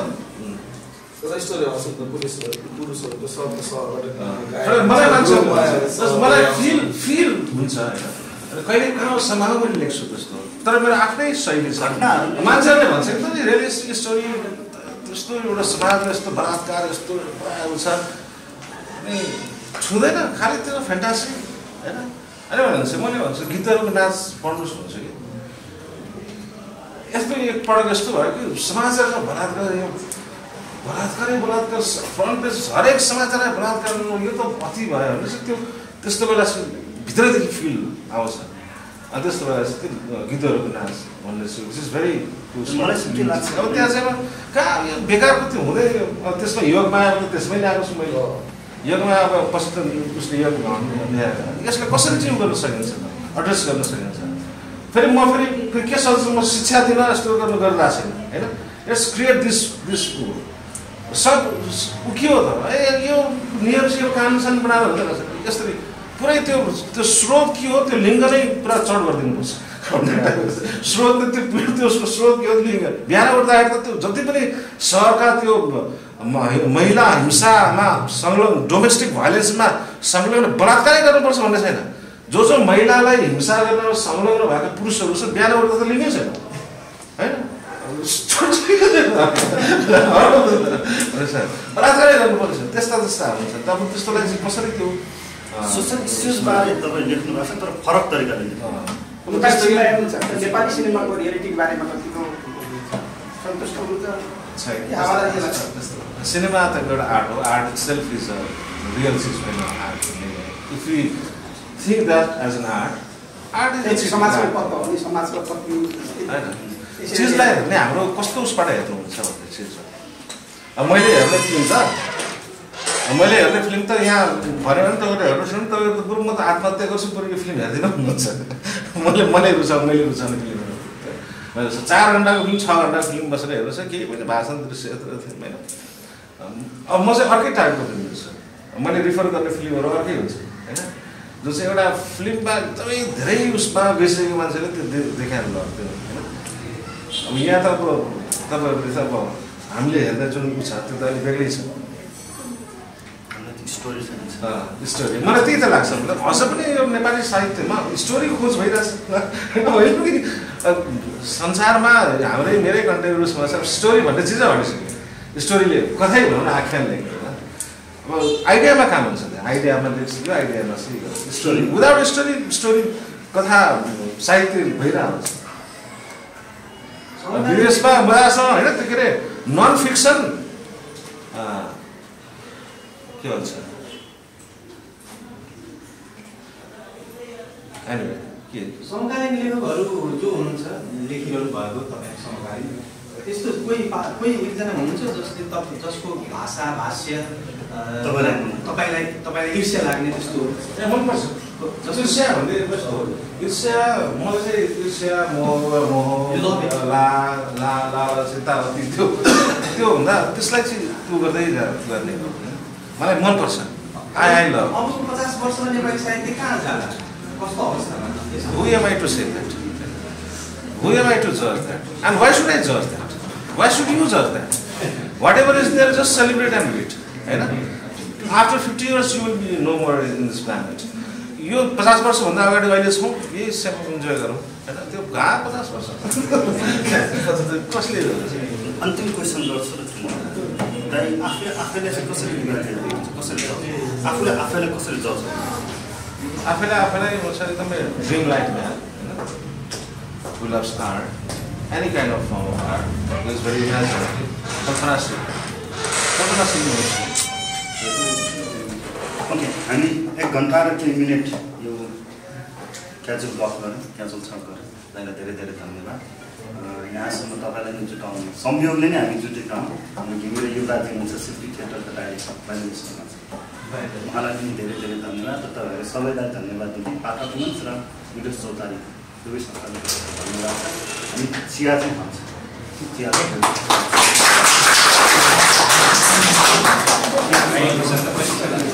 मलाई मान्छे मलाई फिल हुन्छ होइन, कहिले कहाँ समाजमा पनि लेख्छु त्यस्तो, तर मेरो आफ्नै शैली छ। मान्छेहरूले भन्छ एकदम रियलिस्टिक स्टोरी त्यस्तो एउटा समाजमा यस्तो बलात्कार यस्तो छ अनि छुँदैन, खालि त्यो फ्यान्टासी होइन। अनि भन्छ मैले भन्छु गीतहरूको नाच पढ्नुहोस् भन्छु कि यस्तो एकपटक यस्तो भयो कि समाचारमा बलात्कार फ्रन्ट पेज हरेक समाचारमा बलात्कार यो त अति भयो भनेपछि त्यो त्यस्तो बेला भित्रदेखि फिल आउँछ। अनि त्यस्तो बेला चाहिँ त्यो गीतहरूको नाच भन्ने चाहिँ विच इज भेरी मलाई चाहिँ के लाग्छ अब त्यहाँ चाहिँ कहाँ यो बेकारको त्यो हुँदै त्यसमा योगमाया त्यसमै ल्याएको छु मैले। योगमा अब पछि त उसले योग ल्याएर यसलाई कसरी चाहिँ गर्न सकिन्छ, एड्रेस गर्न सकिन्छ। फेरि म के सोच्छु म शिक्षा दिन यस्तो गर्नु गरिरहेको छैन होइन। लेट्स क्रिएट दिस सब के हो त यो नियम यो कानुन सानुन बनाएर हुँदैन रहेछ यसरी पुरै त्यो स्रोत के हो त्यो लिङ्ग नै पुरा चढ गरिदिनुपर्छ। स्रोत त्यो स्रोत के हो लिङ्ग। बिहान उठ्दाखेरि त त्यो जति पनि सहरका त्यो महिला हिंसामा संलग्न डोमेस्टिक भाइलेन्समा संलग्न बलात्कारै गर्नुपर्छ भन्ने छैन। जो महिलालाई हिंसा गर्न संलग्न भएका पुरुषहरू छ बिहान उठ्दा त लिङ्गै छैन होइन। बलात्कारै गर्नुपर्छ त्यस्ता हुन्छ। तब त्यस्तोलाई चाहिँ कसरी त्यो सोसल इस्युजबारे तपाईँ लेख्नु भएको छ तर फरक तरिकाले नेपाली सिनेमाको रियालिटीको बारेमा कतिको सन्तुष्ट हुनुहुन्छ? सिनेमा त एउटा आर्ट हो, art self is a real चिज होइन art. If you think that as an art is समाजको पत्ता हो नि, समाजको कति होइन चिजलाई हेर्ने हाम्रो कस्तो उसबाट हेर्नुहुन्छ भन्ने चिज हो। अब मैले हेर्ने फिल्म त यहाँ भन्यो भने तपाईँले हेर्नुहोस् भने तपाईँको बरु म त आत्महत्या गर्छु बरु यो फिल्म हेर्दिनँ भन्नुहुन्छ। मैले रुचाउने फिल्महरू मैले 4 घन्टाको फिल्म 6 घन्टाको फिल्म बसेर हेर्नुहोस् केही पनि भाषण दृश्य यत्र होइन। अब म चाहिँ अर्कै टाइपको फिल्म हेर्छु, मैले रिफर गर्ने फिल्महरू अर्कै हुन्छ होइन। जो चाहिँ एउटा फिल्ममा एकदमै धेरै उसमा बेसिएको मान्छेले त्यो देखाएर लग्थ्यो होइन। अब यहाँ त अब तपाईँहरूले चाहिँ अब हामीले हेर्दा जुन छ त्यो त अलिक बेग्लै छ स्टोरी। मलाई त्यही त लाग्छ मतलब अझ पनि यो नेपाली साहित्यमा स्टोरीको खोज भइरहेछ होइन पनि संसारमा हाम्रै मेरै कन्टेम्पोरेरीमा चाहिँ स्टोरी भन्ने चिजै हटिसक्यो। स्टोरीले कतै भनौँ न आख्यान लेख्दैन, अब आइडियामा काम हुन्छ त्यहाँ आइडियामा लेख्छ आइडियामा स्टोरी विदाउट स्टोरी कथा साहित्य भइरहेको छ। विदेशमा मजासँग होइन त्यो के अरे नन फिक्सन के भन्छ समकालीन लेखकहरू जो हुनुहुन्छ लेखिरहनु भएको तपाईँ समकालीन त्यस्तो कोही एकजना हुनुहुन्छ जसको भाषा भाष्य तपाईँलाई ईर्ष्या लाग्ने त्यस्तो मनपर्छ। ईर्ष्या भन्दै कस्तो ईर्ष्या मलाई चाहिँ ईर्ष्या चिन्तावती त्यो हुँदा त्यसलाई चाहिँ त्यो गर्दै गर्ने मलाई मनपर्छ। I love. अब 50 वर्षमा नेपाली साहित्य कहाँ जाला कस्तो अवस्थामा? Who am I to say that? Who am I to judge that? And why should I judge that? Why should you judge that? Whatever is there, just celebrate and wait. After 50 years, you will be no more in this planet. यो 50 वर्षभन्दा अगाडि अहिले छौँ यही same enjoy गरौँ होइन। त्यो 50 वर्ष कसले अन्तिम क्वेसन गर्छु आफैले चाहिँ कसरी आफैले कसरी जज आफैलाई हुन्छ एकदमै ड्रिम लाइफ म्यान होइन। who loves art, any kind of form of art, is very imaginative, कल्पनाशील। ओके हामी 1 घन्टा र 3 मिनट यो क्याजुअल ब्लक गऱ्यौँ, क्याजुअल छक गऱ्यौँ। त्यसलाई धेरै धेरै धन्यवाद। यहाँसम्म तपाईँलाई नै जुटाउनु संयोगले नै हामी जुटेका हौँ। अनि घिमिरे युवराज हुनुहुन्छ सिटी थिएटरका डाइरेक्टर बाहिर उहाँलाई पनि धेरै धेरै धन्यवाद र तपाईँहरू सबैलाई धन्यवाद दिने पाठक मञ्च र विदेश चौतारी दुवै संस्थालाई धन्यवाद छ। अनि चिया चाहिँ भन्छ चिया